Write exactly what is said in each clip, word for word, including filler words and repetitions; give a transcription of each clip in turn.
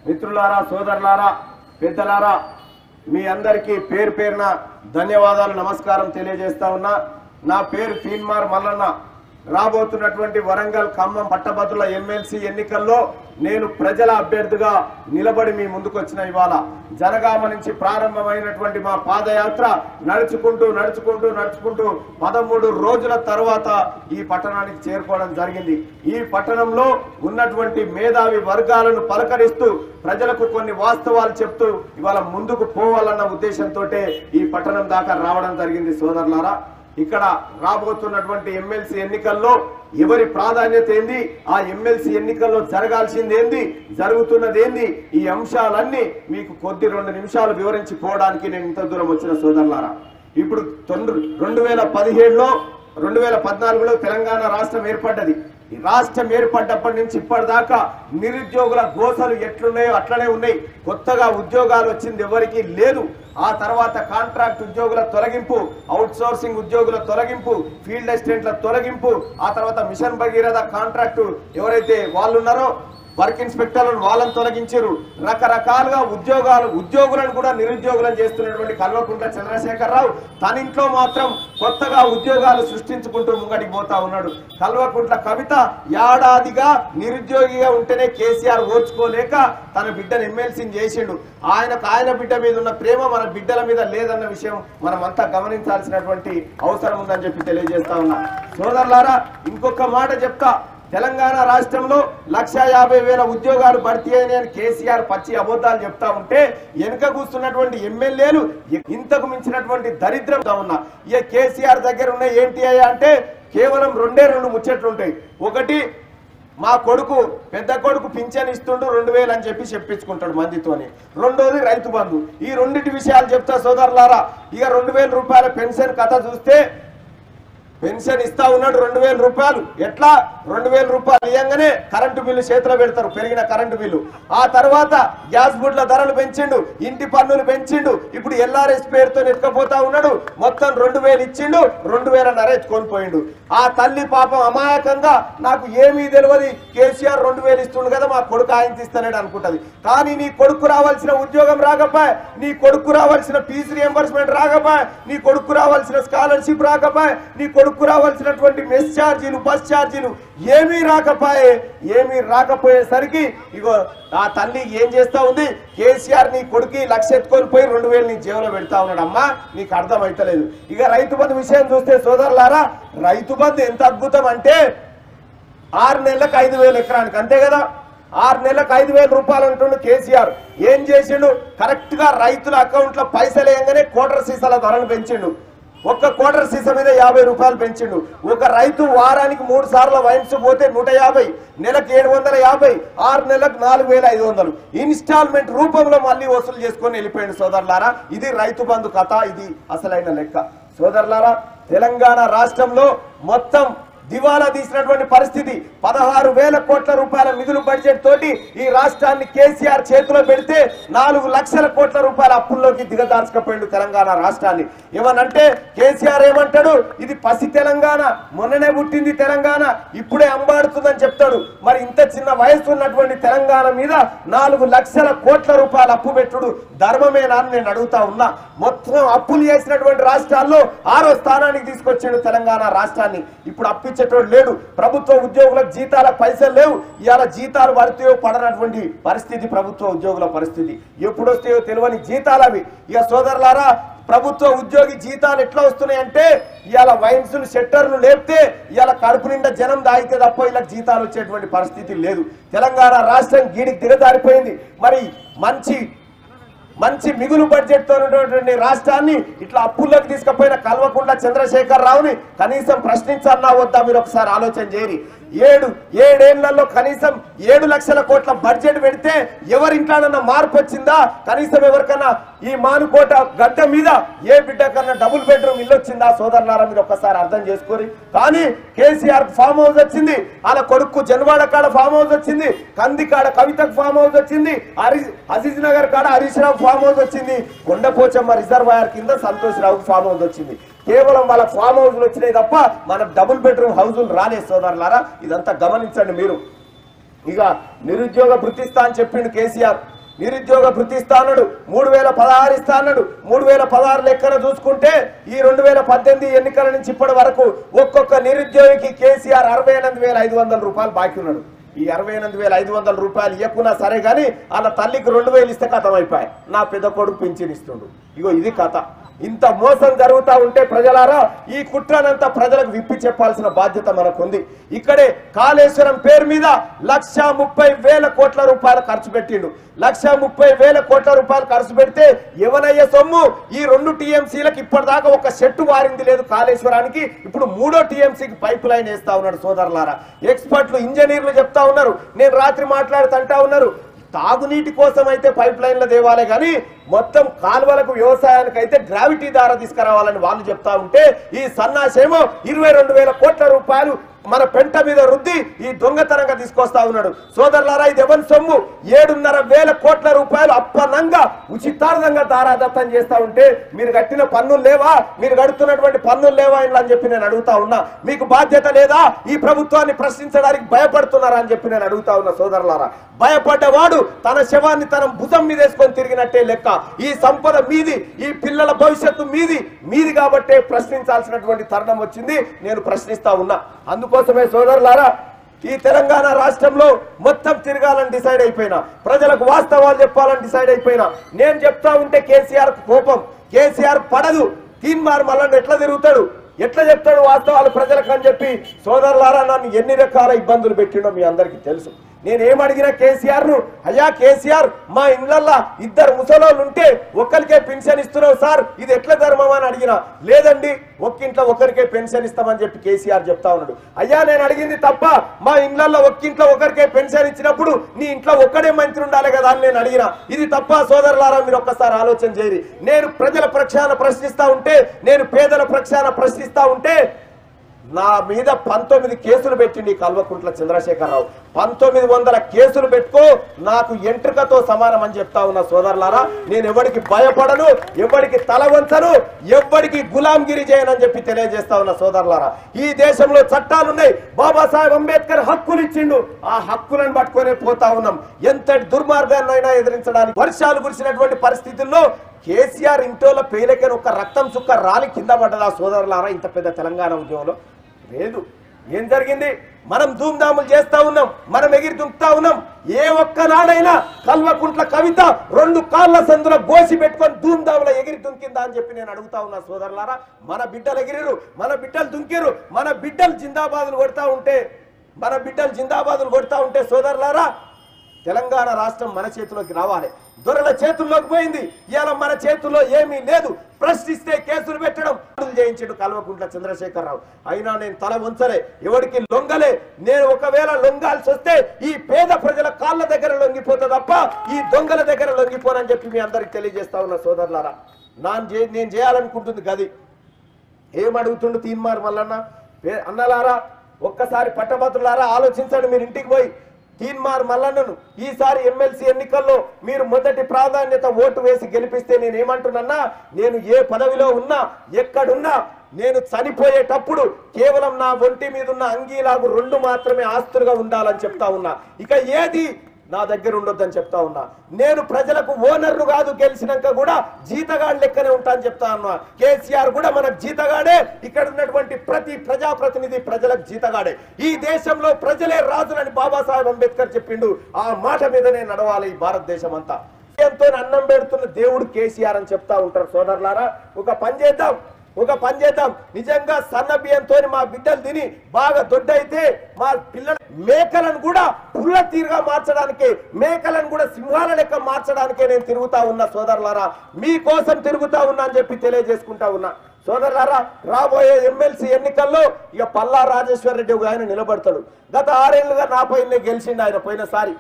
మిత్రులారా సోదరులారా పెద్దలారా మీ అందరికీ పేరు పేరున ధన్యవాదాలు నమస్కారం తెలియజేస్తా ఉన్నా। నా పేరు ఫీన్మార్ మల్లన్న। రాబోతున్నటువంటి వరంగల్ ఖమ్మం పట్టభద్రుల ఎమ్మెల్సీ ఎన్నికల్లో నేను ప్రజల అభ్యర్థిగా నిలబడి మీ ముందుకు వచ్చిన ఇవాళ జనగామ నుంచి ప్రారంభమైనటువంటి మా పాదయాత్ర నడుచుకుంటూ నడుచుకుంటూ నడుచుకుంటూ పదమూడు రోజుల తర్వాత ఈ పట్టణానికి చేరుకోవడం జరిగింది। ఈ పట్టణంలో ఉన్నటువంటి మేధావి వర్గాలను పలకరిస్తూ ప్రజలకు కొన్ని వాస్తవాలు చెప్తూ ఇవాళ ముందుకు పోవాలన్న ఉద్దేశంతో ఈ పట్టణం దాకా రావడం జరిగింది। సోదరులారా ఇక్కడ రాబోతున్నటువంటి ఎమ్మెల్సీ ఎన్నికల్లో ఎవరి ప్రాధాన్యత ఏంది, ఆ ఎమ్మెల్సీ ఎన్నికల్లో జరగాల్సింది ఏంది, జరుగుతున్నది ఏంది, ఈ అంశాలన్నీ మీకు కొద్ది రెండు నిమిషాలు వివరించి పోవడానికి నేను ఇంత దూరం వచ్చిన సోదరులారా। ఇప్పుడు రెండు వేల పదిహేడులో రెండు వేల పద్నాలుగులో తెలంగాణ రాష్ట్రం ఏర్పడ్డది। ఈ రాష్ట్రం ఏర్పడ్డప్పటి నుంచి ఇప్పటిదాకా నిరుద్యోగుల గోసలు ఎట్లున్నాయో అట్లనే ఉన్నాయి। కొత్తగా ఉద్యోగాలు వచ్చింది ఎవరికి లేదు। ఆ తర్వాత కాంట్రాక్ట్ ఉద్యోగుల తొలగింపు, అవుట్ సోర్సింగ్ ఉద్యోగుల తొలగింపు, ఫీల్డ్ అసిస్టెంట్ల తొలగింపు, ఆ తర్వాత మిషన్ భగీరథ కాంట్రాక్టు ఎవరైతే వాళ్ళు ఉన్నారో వర్క్ ఇన్స్పెక్టర్లను వాళ్ళని తొలగించారు। రకరకాలుగా ఉద్యోగాలు ఉద్యోగులను కూడా నిరుద్యోగులను చేస్తున్నటువంటి కల్వకుంట్ల చంద్రశేఖరరావు తన ఇంట్లో మాత్రం కొత్తగా ఉద్యోగాలు సృష్టించుకుంటూ ముంగడికి పోతా ఉన్నాడు। కల్వకుంట్ల కవిత ఏడాదిగా నిరుద్యోగిగా ఉంటేనే కేసీఆర్ ఓర్చుకోలేక తన బిడ్డను ఎమ్మెల్సీని చేసిండు। ఆయనకు ఆయన బిడ్డ మీద ఉన్న ప్రేమ మన బిడ్డల మీద లేదన్న విషయం మనం అంతా గమనించాల్సినటువంటి అవసరం ఉందని చెప్పి తెలియజేస్తా ఉన్నా। సోదరులారా ఇంకొక మాట చెప్తా, తెలంగాణ రాష్ట్రంలో లక్ష యాభై వేల ఉద్యోగాలు భర్తీ అయినాయని కేసీఆర్ పచ్చి అబద్ధాలు చెప్తా ఉంటే వెనుక కూస్తున్నటువంటి ఎమ్మెల్యేలు ఇంతకు మించినటువంటి దరిద్రంగా ఉన్నా ఇక కేసీఆర్ దగ్గర ఉన్న ఏంటి అంటే కేవలం రెండే రెండు ముచ్చట్లుంటాయి। ఒకటి మా కొడుకు పెద్ద కొడుకు పింఛన్ ఇస్తుండు రెండు వేలు అని చెప్పి చెప్పించుకుంటాడు మందితోని, రెండోది రైతు బంధు। ఈ రెండింటి విషయాలు చెప్తా సోదరులారా। ఇక రెండు వేల రూపాయల పెన్షన్ కథ చూస్తే పెన్షన్ ఇస్తా ఉన్నాడు రెండు వేల రూపాయలు ఎట్లా రెండు వేల రూపాయలు ఇవ్వగానే కరెంటు బిల్లు చేతిలో పెడతారు, పెరిగిన కరెంటు బిల్లు। ఆ తర్వాత గ్యాస్ బుడ్ల ధరలు పెంచిండు, ఇంటి పన్నులు పెంచిండు, ఇప్పుడు ఎల్ఆర్ఎస్ పేరుతో ఎత్తుకపోతా ఉన్నాడు। మొత్తం రెండు వేలు ఇచ్చిండు, రెండు వేల నరేజ్ కొనిపోయిండు। ఆ తల్లి పాపం అమాయకంగా నాకు ఏమీ తెలియదు కేసీఆర్ రెండు వేలు ఇస్తుండు కదా మా కొడుకు ఆయన ఇస్తానేడు అనుకుంటది। కానీ నీ కొడుకు రావాల్సిన ఉద్యోగం రాకపోయా, నీ కొడుకు రావాల్సిన ఫీజు రియంబర్స్మెంట్ రాకపోయా, నీ కొడుకు రావాల్సిన స్కాలర్షిప్ రాకపోయా, నీ కొడుకు రావాల్సినటువంటి మెస్ ఛార్జీలు బస్ ఛార్జీలు ఏమీ రాకపోయే ఏమీ రాకపోయేసరికి ఇగో ఆ తల్లి ఏం చేస్తా ఉంది, కేసీఆర్ నీ కొడుకు లక్ష ఎత్తుకొని పోయి రెండు వేలు నీ జేబులో పెడతా ఉన్నాడు। అమ్మా నీకు అర్థం అవుతలేదు। ఇక రైతు బంధు విషయం చూస్తే సోదరులారా రైతు బంధు ఎంత అద్భుతం అంటే ఆరు నెలలకు ఐదు వేలు ఎకరానికి అంతే కదా, ఆరు నెలలకు ఐదు వేల రూపాయలు అంటుండు కేసీఆర్। ఏం చేసిండు, కరెక్ట్ గా రైతుల అకౌంట్ లో పైసలు వేయగానే కోటర్ సీసాల ధరను పెంచిండు। ఒక్క క్వార్టర్ సీసా మీద యాభై రూపాయలు పెంచిండు। ఒక రైతు వారానికి మూడు సార్లు వైన్స్ పోతే నూట యాభై, నెలకు ఏడు వందల యాభై, ఆరు నెలలకు నాలుగు వేల ఐదు వందలు ఇన్స్టాల్మెంట్ రూపంలో మళ్ళీ వసూలు చేసుకొని వెళ్ళిపోయింది సోదరులారా। ఇది రైతు బంధు కథ, ఇది అసలైన లెక్క సోదరులారా। తెలంగాణ రాష్ట్రంలో మొత్తం దివాలా తీసినటువంటి పరిస్థితి, పదహారు వేల కోట్ల రూపాయల మిగులు బడ్జెట్ తోటి ఈ రాష్ట్రాన్ని కేసీఆర్ చేతిలో పెడితే నాలుగు లక్షల కోట్ల రూపాయల అప్పుల్లోకి దిగదార్చుకపోయిండు తెలంగాణ రాష్ట్రాన్ని। ఏమనంటే కేసీఆర్ ఏమంటాడు, ఇది పసి తెలంగాణ, మొన్ననే పుట్టింది తెలంగాణ, ఇప్పుడే అంబాడుతుందని చెప్తాడు। మరి ఇంత చిన్న వయసు ఉన్నటువంటి తెలంగాణ మీద నాలుగు లక్షల కోట్ల రూపాయల అప్పు పెట్టుడు ధర్మమేనా అని నేను అడుగుతా ఉన్నా। మొత్తం అప్పులు చేసినటువంటి రాష్ట్రాల్లో ఆరో స్థానానికి తీసుకొచ్చాడు తెలంగాణ రాష్ట్రాన్ని। ఇప్పుడు అప్పు లేడు, ప్రభుత్వ ఉద్యోగులకు జీతాల పైసలు లేవు, ఇవాళ జీతాలు పడితే పడనటువంటి పరిస్థితి ప్రభుత్వ ఉద్యోగుల పరిస్థితి। ఎప్పుడు వస్తాయో తెలియని జీతాలు అవి। ఇక సోదరులారా ప్రభుత్వ ఉద్యోగి జీతాలు ఎట్లా వస్తున్నాయంటే ఇవాళ వైన్స్ షట్టర్లు లేపితే ఇవాళ కడుపు నిండా జనం దాగితే తప్ప ఇలా జీతాలు వచ్చేటువంటి పరిస్థితి లేదు। తెలంగాణ రాష్ట్రం గీడికి దిగజారిపోయింది। మరి మంచి మంచి మిగులు బడ్జెట్ తో ఉన్నటువంటి రాష్ట్రాన్ని ఇట్లా అప్పుల్లోకి తీసుకుపోయిన కల్వకుంట్ల చంద్రశేఖరరావుని కనీసం ప్రశ్నించన్నా వద్దా మీరు ఒకసారి ఆలోచన చేయరి। ఏడు ఏడేళ్లలో కనీసం ఏడు లక్షల కోట్ల బడ్జెట్ పెడితే ఎవరింట్లోనన్నా మార్పు వచ్చిందా, కనీసం ఎవరికన్నా ఈ మానుకోట గడ్డ మీద ఏ బిడ్డ కన్నా డబుల్ బెడ్రూమ్ ఇల్లు వచ్చిందా సోదరులారా మీరు ఒక్కసారి అర్థం చేసుకోరి। కానీ కేసీఆర్ ఫామ్ హౌస్ వచ్చింది, అలా కొడుకు జన్వాడ కాడ ఫామ్ హౌస్ వచ్చింది, కంది కాడ కవితకు ఫామ్ హౌస్ వచ్చింది, అజీజ్ నగర్ కాడ హరీష్ రావు ఫామ్ హౌస్ వచ్చింది, కొండపోచమ్మ రిజర్వాయర్ కింద సంతోష్ రావు ఫామ్ హౌస్ వచ్చింది। కేవలం వాళ్ళ ఫామ్ హౌస్లు వచ్చినాయి తప్ప మన డబుల్ బెడ్రూమ్ హౌజులు రాలేదు సోదరులారా, ఇదంతా గమనించండి మీరు। ఇక నిరుద్యోగ భృతిస్తా అని చెప్పిండు కేసీఆర్, నిరుద్యోగ భృతి ఇస్తా అన్నాడు, మూడు వేల పదహారు ఇస్తా అన్నాడు. మూడు వేల పదహారు లెక్కన చూసుకుంటే ఈ రెండు వేల పద్దెనిమిది ఎన్నికల నుంచి ఇప్పటి వరకు ఒక్కొక్క నిరుద్యోగికి కేసీఆర్ అరవై ఎనిమిది వేల ఐదు వందల రూపాయలు బాకీ ఉన్నాడు. ఈ అరవై ఎనిమిది వేల ఐదు వందల రూపాయలు ఇవ్వకున్నా సరే కానీ వాళ్ళ తల్లికి రెండు వేలు ఇస్తే కథం అయిపోయాయి. నా పెద్ద కొడుకు పింఛన్ ఇస్తుండు. ఇగో ఇది కథ. ఇంత మోసం జరుగుతూ ఉంటే ప్రజలారా ఈ కుట్రనంతా ప్రజలకు విప్పి చెప్పాల్సిన బాధ్యత మనకుంది. ఇక్కడే కాళేశ్వరం పేరు మీద లక్ష ముప్పై వేల కోట్ల రూపాయలు ఖర్చు పెట్టిండు. లక్ష ముప్పై వేల కోట్ల రూపాయలు ఖర్చు పెడితే ఎవనయ్య సొమ్ము ఈ రెండు టీఎంసీలకు ఇప్పటిదాకా ఒక చెట్టు వారింది లేదు. కాళేశ్వరానికి ఇప్పుడు మూడో టీఎంసీకి పైప్ లైన్ వేస్తా ఉన్నాడు. సోదరులారా, ఎక్స్పర్ట్లు ఇంజనీర్లు చెప్తా ఉన్నారు, నేను రాత్రి మాట్లాడుతుంటా ఉన్నారు, తాగునీటి కోసం అయితే పైప్ లైన్ల దేవాలే కానీ మొత్తం కాలువలకు వ్యవసాయానికి అయితే గ్రావిటీ ద్వారా తీసుకురావాలని వాళ్ళు చెప్తా ఉంటే ఈ సన్నాసేమో ఇరవై రెండు వేల కోట్ల రూపాయలు మన పెంట మీద రుద్ది ఈ దొంగతనంగా తీసుకొస్తా ఉన్నాడు. సోదరులారా, ఇది ఎవరి సొమ్ము? ఏడున్నర వేల కోట్ల రూపాయలు అప్పనంగా ఉచితార్థంగా దారాదత్తం చేస్తా ఉంటే మీరు కట్టిన పన్నులు లేవా? మీరు కడుతున్నటువంటి పన్నులు లేవా అని చెప్పి నేను అడుగుతా ఉన్నా. మీకు బాధ్యత లేదా? ఈ ప్రభుత్వాన్ని ప్రశ్నించడానికి భయపడుతున్నారా అని చెప్పి నేను అడుగుతా ఉన్నా. సోదరులారా, భయపడ్డవాడు తన శవాన్ని తన భుజం మీద వేసుకొని తిరిగినట్టే లెక్క. ఈ సంపద మీది, ఈ పిల్లల భవిష్యత్తు మీది మీది కాబట్టే ప్రశ్నించాల్సినటువంటి తరుణం వచ్చింది. నేను ప్రశ్నిస్తా ఉన్నా. అందుకోసమే సోదరులారా, ఈ తెలంగాణ రాష్ట్రంలో మొత్తం తిరగాలని డిసైడ్ అయిపోయినా, ప్రజలకు వాస్తవాలు చెప్పాలని డిసైడ్ అయిపోయినా. నేను చెప్తా ఉంటే కేసీఆర్ కోపం, కేసీఆర్ పడదు. తీన్మార్ మల్లన్న ఎట్లా తిరుగుతాడు, ఎట్లా చెప్తాడు వాస్తవాలు ప్రజలకు అని చెప్పి సోదరులారా నన్ను ఎన్ని రకాల ఇబ్బందులు పెట్టిండో మీ అందరికీ తెలుసు. నేనేమడిగినా కేసీఆర్ ను, అయ్యా కేసీఆర్ మా ఇళ్లల్లో ఇద్దరు ముసలోళ్ళు ఉంటే ఒక్కరికే పెన్షన్ ఇస్తున్నావు సార్, ఇది ఎట్లా ధర్మం అని అడిగినా, లేదండి ఒక్కింట్లో ఒకరికే పెన్షన్ ఇస్తామని చెప్పి కేసీఆర్ చెప్తా ఉన్నాడు. అయ్యా నేను అడిగింది తప్ప, మా ఇళ్లలో ఒక్కింట్లో ఒకరికే పెన్షన్ ఇచ్చినప్పుడు నీ ఇంట్లో ఒక్కడే మంత్రి ఉండాలి కదా అని నేను అడిగినా, ఇది తప్ప సోదరులారా? మీరు ఒక్కసారి ఆలోచన చేయరు. నేను ప్రజల ప్రక్షాళన ప్రశ్నిస్తా ఉంటే, నేను పేదల ప్రక్షాళన ప్రశ్నిస్తా ఉంటే నా మీద పంతొమ్మిది కేసులు పెట్టిండి కల్వకుంట్ల చంద్రశేఖరరావు. పంతొమ్మిది వందల కేసులు పెట్టుకో, నాకు ఎంట్రుకతో సమానం అని చెప్తా ఉన్నా. సోదరులారా, నేను ఎవరికి భయపడను, ఎవరికి తల వంచను, ఎవరికి గులాంగిరి చేయనని చెప్పి తెలియజేస్తా ఉన్నా. సోదరులారా, ఈ దేశంలో చట్టాలున్నాయి. బాబాసాహెబ్ అంబేద్కర్ హక్కులు ఇచ్చిండు, ఆ హక్కులను పట్టుకునే పోతా ఉన్నాం. ఎంతటి దుర్మార్గాన్నైనా ఎదిరించడానికి వర్షాలు కురిసినటువంటి పరిస్థితుల్లో కేసీఆర్ ఇంటోల పేలకని ఒక రక్తం చుక్క రాలి కింద పడ్డదా సోదరులారా? ఇంత పెద్ద తెలంగాణ ఉద్యమంలో లేదు. ఏం జరిగింది? మనం ధూమ్ధాములు చేస్తా ఉన్నాం, మనం ఎగిరి దుంకుతా ఉన్నాం. ఏ ఒక్కనాడైనా కల్వకుంట్ల కవిత రెండు కాళ్ళ సందులో గోసి పెట్టుకొని ధూమ్ధాముల ఎగిరి దుంకిందా అని చెప్పి నేను అడుగుతా ఉన్నా. సోదరులారా, మన బిడ్డలు ఎగిరిరు, మన బిడ్డలు దుంకిరు, మన బిడ్డలు జిందాబాదులు కొడతా ఉంటే మన బిడ్డలు జిందాబాదులు కొడతా ఉంటే సోదరులారా, తెలంగాణ రాష్ట్రం మన చేతిలోకి రావాలి. దొరల చేతుల్లోకి పోయింది, ఇవాళ మన చేతుల్లో ఏమీ లేదు. ప్రశ్నిస్తే కేసులు పెట్టడం చేయించాడు కల్వకుంట్ల చంద్రశేఖరరావు. అయినా నేను తల వంచలే, ఎవరికి లొంగలే. నేను ఒకవేళ లొంగాల్సి వస్తే ఈ పేద ప్రజల కాళ్ళ దగ్గర లొంగిపోతా తప్ప ఈ దొంగల దగ్గర లొంగిపోనని చెప్పి మీ అందరికి తెలియజేస్తా ఉన్నా. సోదరులారా, నాన్న నేను చేయాలనుకుంటుంది గది. ఏమడుగుతుండు తీన్మార్ మల్లన్న? అన్నలారా, ఒక్కసారి పట్టభద్రులారా ఆలోచించండి. మీరు ఇంటికి పోయి తీన్మార్ మల్లన్నను ఈసారి ఎమ్మెల్సీ ఎన్నికల్లో మీరు మొదటి ప్రాధాన్యత ఓటు వేసి గెలిపిస్తే నేను ఏమంటున్నా, నేను ఏ పదవిలో ఉన్నా, ఎక్కడున్నా, నేను చనిపోయేటప్పుడు కేవలం నా ఒంటి మీద ఉన్న అంగీలాగు రెండు మాత్రమే ఆస్తులుగా ఉండాలని చెప్తా ఉన్నా. ఇక ఏది నా దగ్గర ఉండొద్దని చెప్తా ఉన్నా. నేను ప్రజలకు ఓనర్ను కాదు, గెలిచినాక కూడా జీతగాడు లెక్కనే ఉంటా అని చెప్తా ఉన్నా. కేసీఆర్ కూడా మనకు జీతగాడే, ఇక్కడ ఉన్నటువంటి ప్రతి ప్రజాప్రతినిధి ప్రజలకు జీతగాడే. ఈ దేశంలో ప్రజలే రాజులని బాబాసాహెబ్ అంబేద్కర్ చెప్పిండు. ఆ మాట మీదనే నడవాలి ఈ భారతదేశం అంతా. ఎంతో అన్నం పెడుతున్న దేవుడు కేసీఆర్ అని చెప్తా ఉంటారు. సోదరులారా, ఒక పని చేద్దాం, ఒక పని చేద్దాం. నిజంగా సన్న బియ్యంతో మా బిడ్డలు తిని బాగా దొడ్డైతే మా పిల్లల మేకలను కూడా పుల్ల తీరుగా మార్చడానికే, మేకలను కూడా సింహాల లెక్క మార్చడానికే నేను తిరుగుతా ఉన్నా. సోదరులారా, మీకోసం తిరుగుతా ఉన్నా అని చెప్పి తెలియజేసుకుంటా ఉన్నా. సోదరులారా, రాబోయే ఎమ్మెల్సీ ఎన్నికల్లో ఇక పల్లా రాజేశ్వర్ రెడ్డి ఆయన నిలబడతాడు. గత ఆరేళ్లుగా నా పైన గెలిచిండు ఆయన. పోయినసారి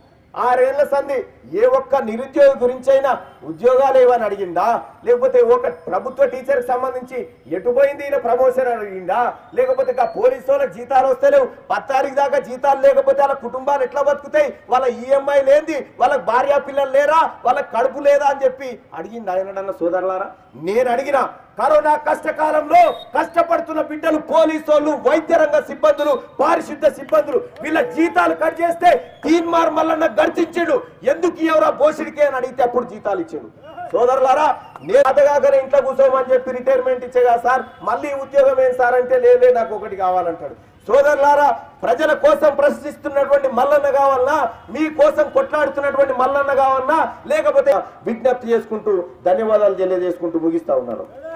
ఆరేళ్ల సంధి ఏ ఒక్క నిరుద్యోగి గురించి అయినా ఉద్యోగాలు ఏవని అడిగిందా? లేకపోతే ఒక ప్రభుత్వ టీచర్కి సంబంధించి ఎటుపోయింది ఈయన ప్రమోషన్ అడిగిందా? లేకపోతే పోలీసు వాళ్ళకి జీతాలు వస్తలేవు, పత్తారికి దాకా జీతాలు లేకపోతే వాళ్ళ కుటుంబాలు ఎట్లా బతుకుతాయి, వాళ్ళ ఈఎంఐ లేని, వాళ్ళకి భార్య పిల్లలు లేరా, వాళ్ళకి కడుపు లేదా అని చెప్పి అడిగింది ఆయనడన్న? సోదరులారా, నేను అడిగినా కరోనా కష్టకాలంలో కష్టపడుతున్న బిడ్డలు, పోలీసు వాళ్ళు, వైద్య రంగ సిబ్బందులు, పారిశుద్ధ సిబ్బందులు వీళ్ళ జీతాలు కట్ చేస్తే తీన్మార్ మల్లన్న గర్జించాడు. ఎందుకు ఎవరా బోసిడికే అని అడిగితే అప్పుడు జీతాలు ఇచ్చాడు. సోదరులారా, నేను అతగానే ఇంట్లో కూర్చోమని చెప్పి రిటైర్మెంట్ ఇచ్చేగా సార్, మళ్ళీ ఉద్యోగం ఏం సార్ అంటే లేలే నాకు ఒకటి కావాలంటాడు. సోదరులారా, ప్రజల కోసం ప్రశ్నిస్తున్నటువంటి మల్లన్న కావాలన్నా, మీ కోసం కొట్లాడుతున్నటువంటి మల్లన్న కావాలన్నా, లేకపోతే విజ్ఞప్తి చేసుకుంటూ ధన్యవాదాలు తెలియజేసుకుంటూ ముగిస్తా ఉన్నాను.